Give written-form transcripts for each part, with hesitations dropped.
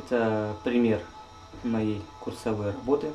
Это пример моей курсовой работы.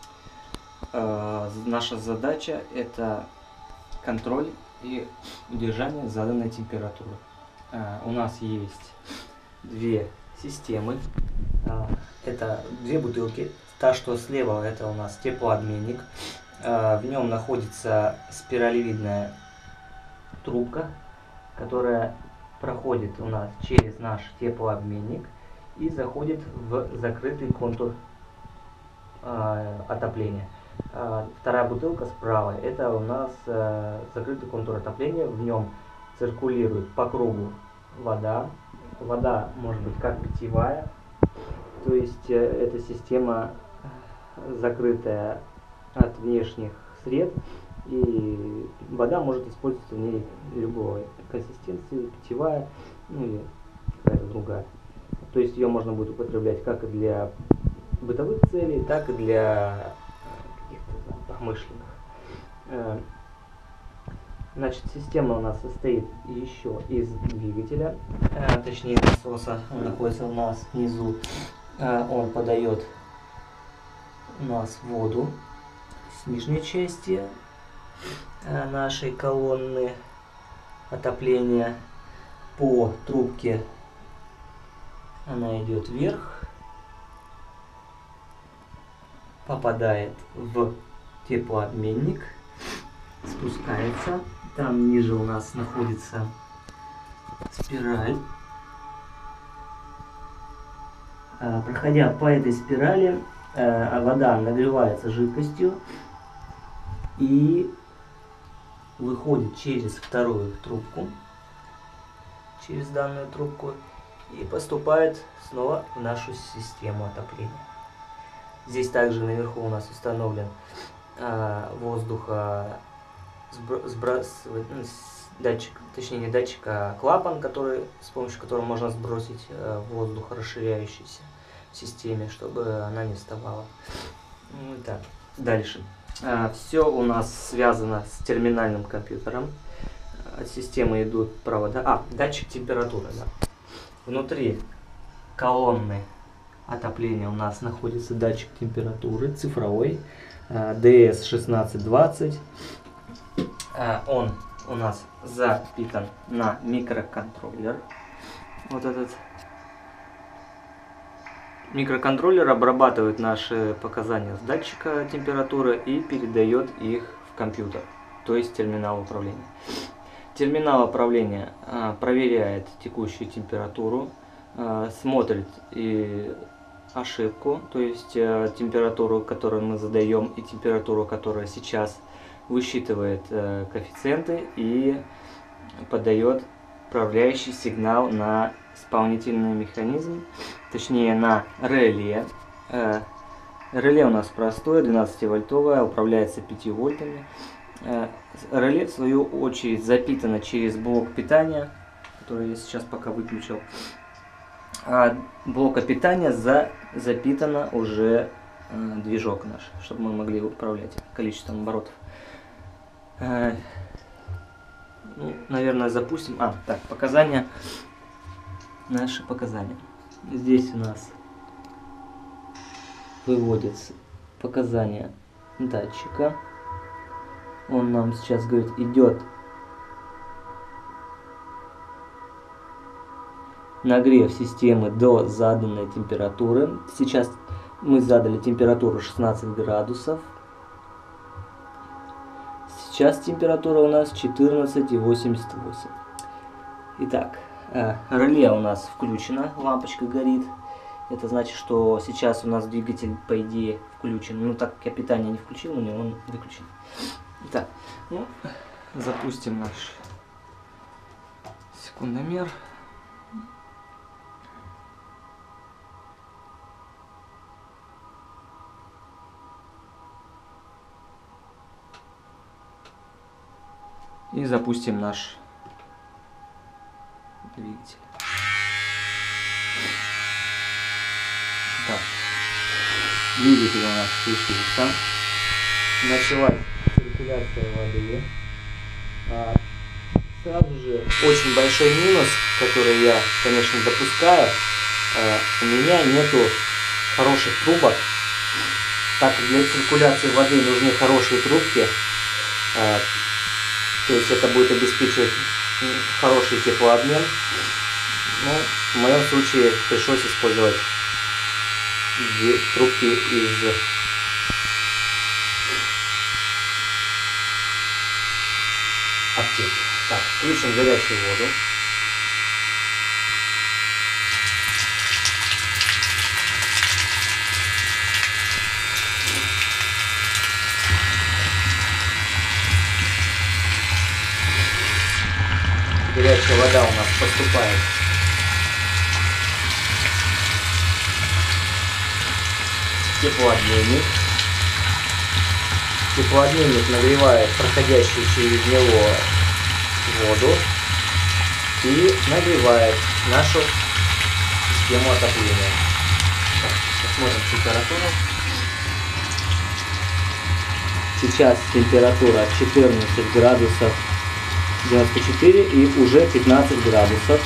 Наша задача – это контроль и удержание заданной температуры. У нас есть две системы. Это две бутылки. Та, что слева, это у нас теплообменник. В нем находится спиралевидная трубка, которая проходит у нас через наш теплообменник и заходит в закрытый контур отопления. Вторая бутылка справа, это у нас закрытый контур отопления. В нем циркулирует по кругу вода. Вода может быть как питьевая, то есть эта система закрытая от внешних сред, и вода может использоваться в ней любой консистенции, питьевая, ну или какая-то другая. То есть ее можно будет употреблять как и для бытовых целей, так и для каких-то промышленных. Значит, система у нас состоит еще из двигателя, точнее насоса. Он находится у нас внизу. Он подает у нас воду с нижней части нашей колонны отопления по трубке. Она идет вверх, попадает в теплообменник, спускается. Там ниже у нас находится спираль. Проходя по этой спирали, вода нагревается жидкостью и выходит через вторую трубку, через данную трубку, и поступает снова в нашу систему отопления. Здесь также наверху у нас установлен датчик, точнее не датчик, а клапан, с помощью которого можно сбросить воздух, расширяющийся в системе, чтобы она не вставала. Так, дальше. Все у нас связано с терминальным компьютером. От системы идут провода. Датчик температуры. Да. Внутри колонны отопления у нас находится датчик температуры цифровой DS1620. Он у нас запитан на микроконтроллер. Вот этот микроконтроллер обрабатывает наши показания с датчика температуры и передает их в компьютер, то есть терминал управления. Терминал управления проверяет текущую температуру, смотрит и ошибку, то есть температуру, которую мы задаем, и температуру, которая сейчас, высчитывает коэффициенты и подает управляющий сигнал на исполнительный механизм, точнее на реле. Реле у нас простое, 12-вольтовое, управляется 5 вольтами. Реле, в свою очередь, запитано через блок питания, который я сейчас пока выключил. Блока питания запитано уже движок наш, чтобы мы могли управлять количеством оборотов. Наверное, запустим. Так, показания. Наши показания. Здесь у нас выводятся показания датчика. Он нам сейчас говорит, идет нагрев системы до заданной температуры. Сейчас мы задали температуру 16 градусов. Сейчас температура у нас 14,88. Итак, реле у нас включено, лампочка горит. Это значит, что сейчас у нас двигатель, по идее, включен. Но так как я питание не включил, у него он выключен. Итак, запустим наш секундомер. И запустим наш двигатель. Так, двигатель у нас включился. Началась циркуляция воды. Сразу же очень большой минус, который я, конечно, допускаю, У меня нету хороших трубок, так как для циркуляции воды нужны хорошие трубки, то есть это будет обеспечивать хороший теплообмен. Ну, в моем случае пришлось использовать трубки из аптеки. Так, включим горячую воду. Горячая вода у нас поступает в теплообменник. Теплообменник нагревает проходящую через него воду и нагревает нашу систему отопления. Так, посмотрим температуру. Сейчас температура 14 градусов 94 и уже 15 градусов.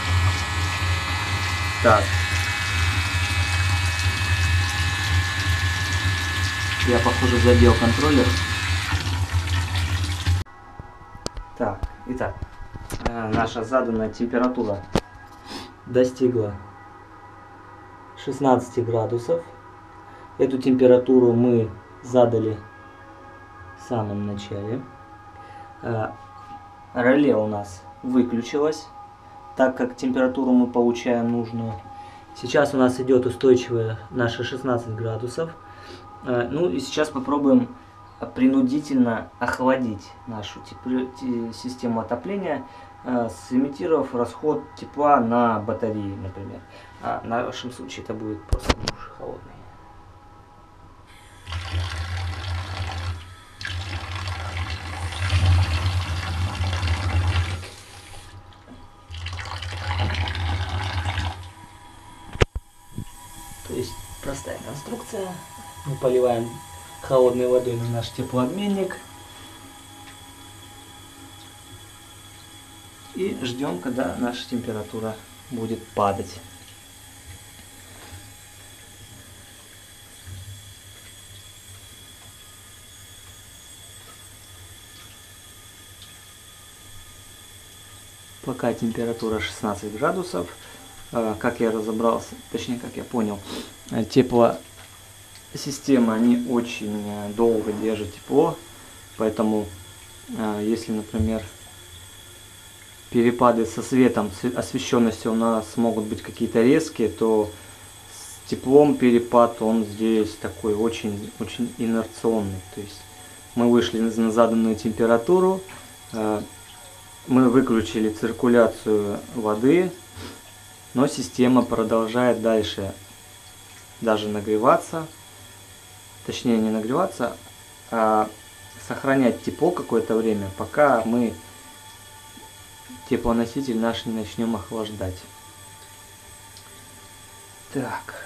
Так. Я, похоже, задел контроллер. Так, итак, наша заданная температура достигла 16 градусов. Эту температуру мы задали в самом начале. Реле у нас выключилось, так как температуру мы получаем нужную. Сейчас у нас идет устойчивая наши 16 градусов. Ну и сейчас попробуем принудительно охладить нашу систему отопления, сымитировав расход тепла на батареи, например. В нашем случае это будет просто душ холодный. То есть простая конструкция. Мы поливаем холодной водой на наш теплообменник и ждем, когда наша температура будет падать. Пока температура 16 градусов, как я разобрался, точнее как я понял, теплосистема они очень долго держат тепло, поэтому если, например, перепады со светом, освещенностью у нас могут быть какие-то резкие, то с теплом перепад он здесь такой очень инерционный. То есть мы вышли на заданную температуру, мы выключили циркуляцию воды, но система продолжает дальше даже нагреваться, точнее не нагреваться, а сохранять тепло какое-то время, пока мы теплоноситель наш не начнем охлаждать. Так.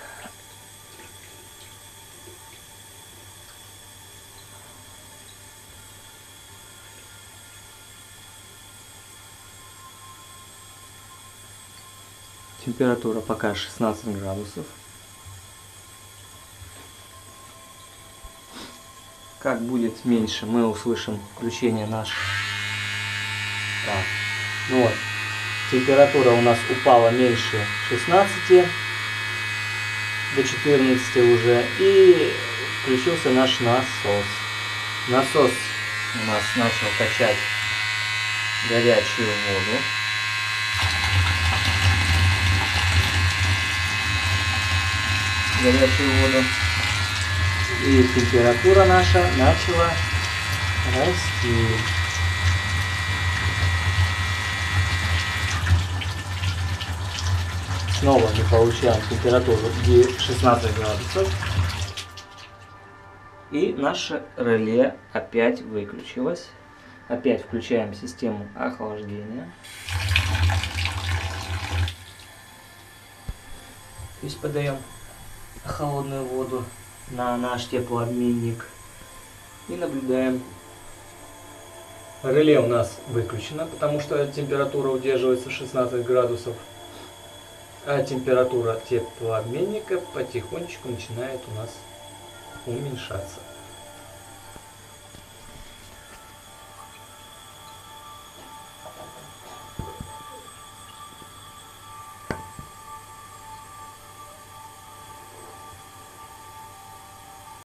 Температура пока 16 градусов. Как будет меньше, мы услышим включение наших. Так. Ну вот, температура у нас упала меньше 16 до 14 уже, и включился наш насос. Насос у нас начал качать горячую воду. И температура наша начала расти. Снова мы получаем температуру 16 градусов. И наше реле опять выключилось. Опять включаем систему охлаждения. То есть подаем холодную воду на наш теплообменник и наблюдаем. Реле у нас выключено, потому что температура удерживается 16 градусов. А температура теплообменника потихонечку начинает у нас уменьшаться.